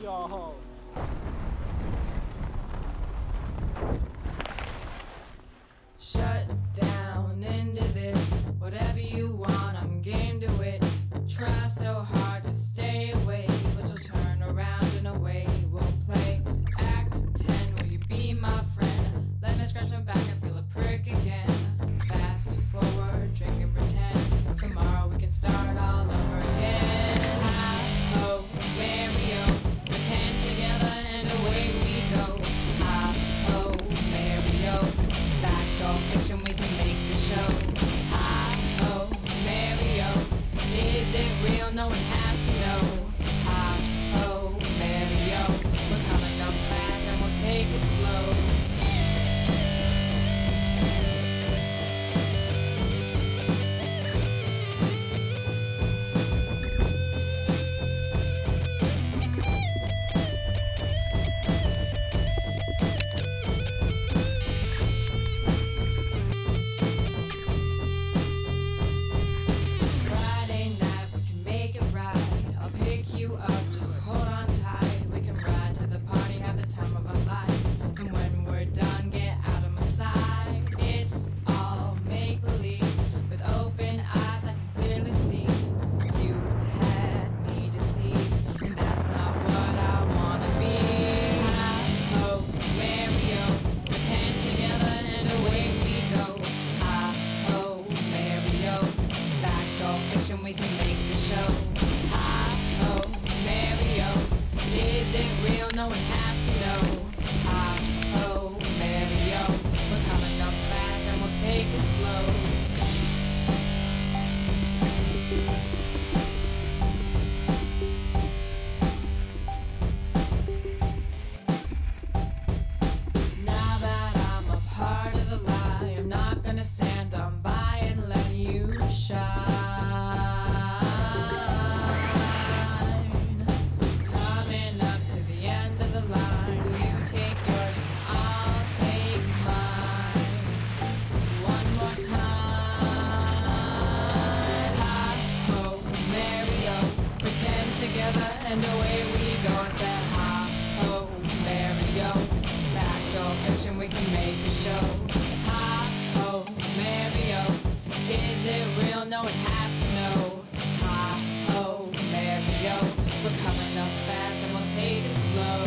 Yo. Shut down into this. Whatever you want, I'm game to it. Try so hard to stay away, but you'll turn around and away. We'll play Act 10. Will you be my friend? Let me scratch my back and feel a prick again. Fast forward, drink and pretend. Tomorrow we can start all over again. Hi ho, Mario. Pretend together and away we go. Hi ho, Mario. Backdoor fiction, we can make the show. Hi ho, Mario. Is it real? No one has to know. Hi ho, Mario. We're coming up fast and we'll take it slow. Friday night, we can make it right. I'll pick you up, just hold on tight. We can ride to the party, have the time of our life. And when we're done, get out of my sight. It's all make believe. With open eyes, I can clearly see you had me deceived, and that's not what I wanna be. Hi ho, Mario. Pretend together and away we go. Hi ho, Mario. Backdoor fiction, we can make the show. Hi ho, Mario. Is it real? No one has to know. Hi ho, Mario. We're coming up fast and we'll take it slow. Now that I'm a part of the lie, I'm not gonna stand on by and let you shine. Coming up to the end of the line, you take yours and I'll take mine. One more time. Hi ho, Mario. Pretend together and away we go. I said hi ho, Mario. Backdoor fiction, we can make a show. Hi ho, Mario. Is it real? No one has to know. Hi ho, Mario. We're coming up fast and we'll take it slow.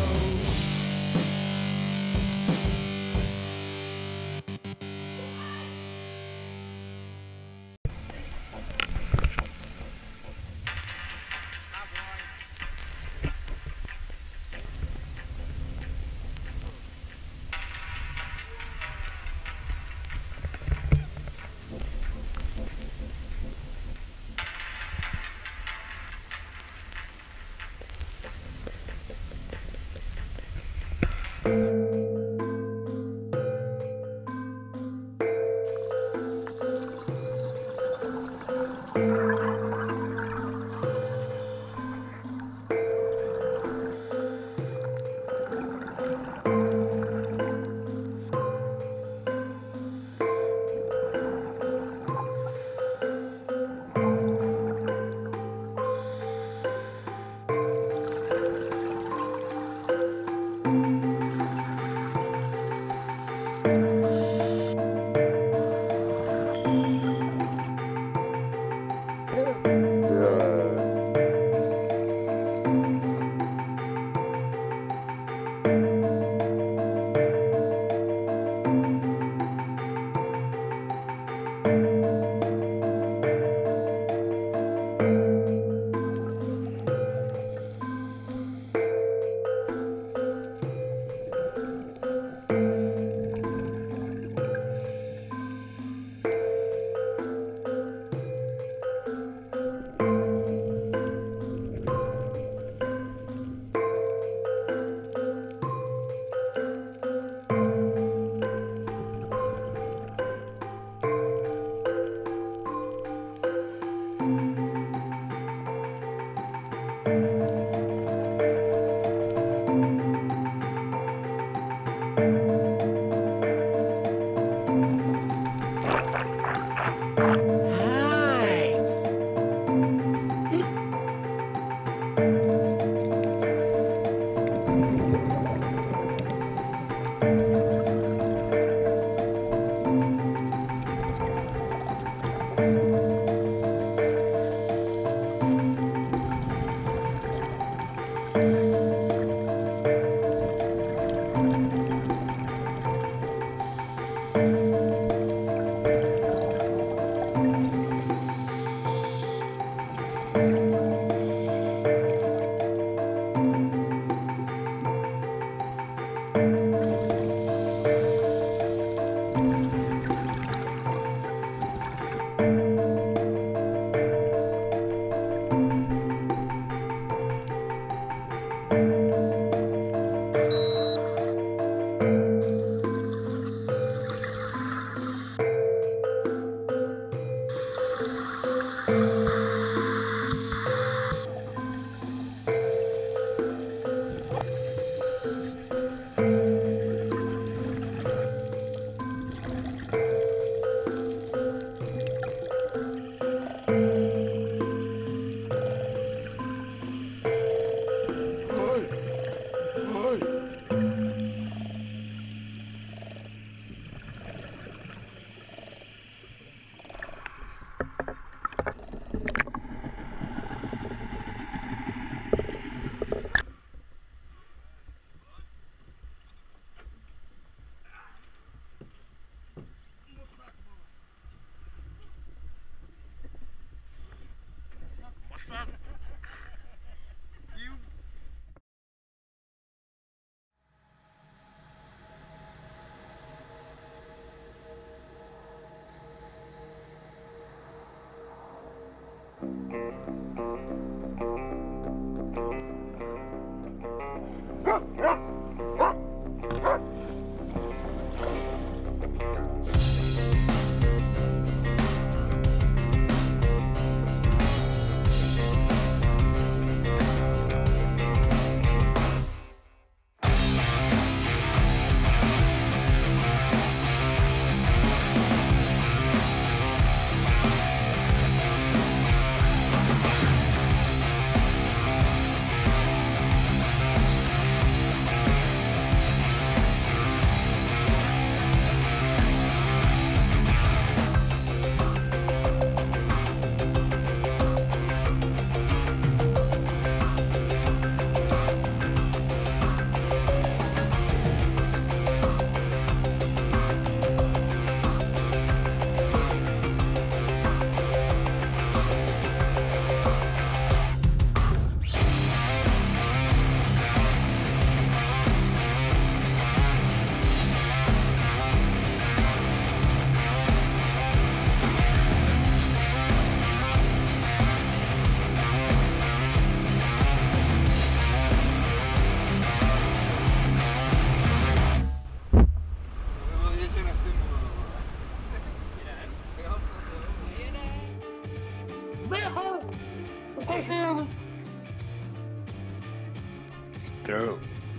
Through.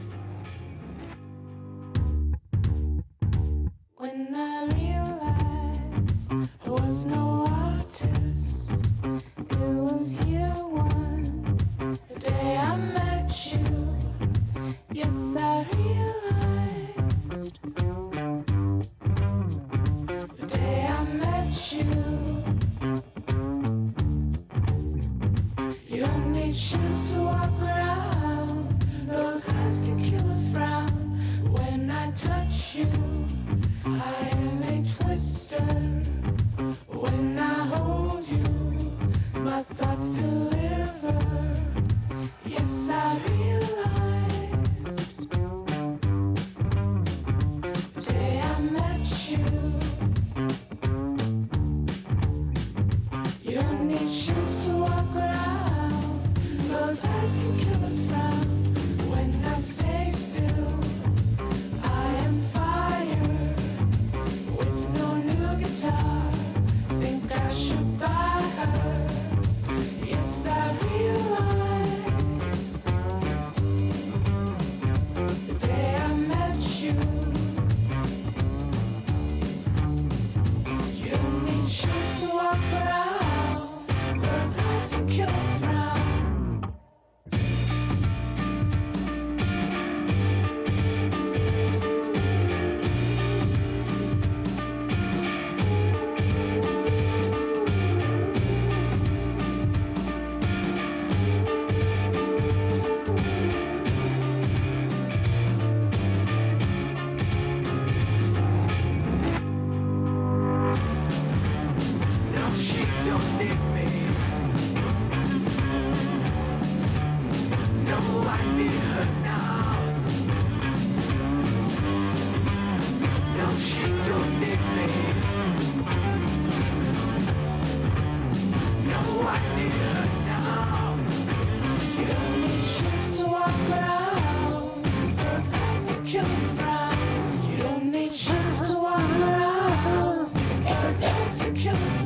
When I realized I was no artist, it was year one, the day I met you. Yes, I realized the day I met you. You don't need shoes to walk around. Those eyes can kill a frown. When I touch you, I am a twister. When I hold you, my thoughts deliver. Yes, I realized the day I met you. You don't need shoes to walk around. Those eyes can kill a frown. When I stay still, I am fire with no new guitar. Think I should buy her. Yes, I realize the day I met you. You don't need shoes to walk around. Those eyes can kill a frown. I need her now. No, she don't need me. No, I need her now. You don't need shoes to walk around. Those eyes could kill a frown. You don't need shoes to walk around. Those eyes could kill a frown.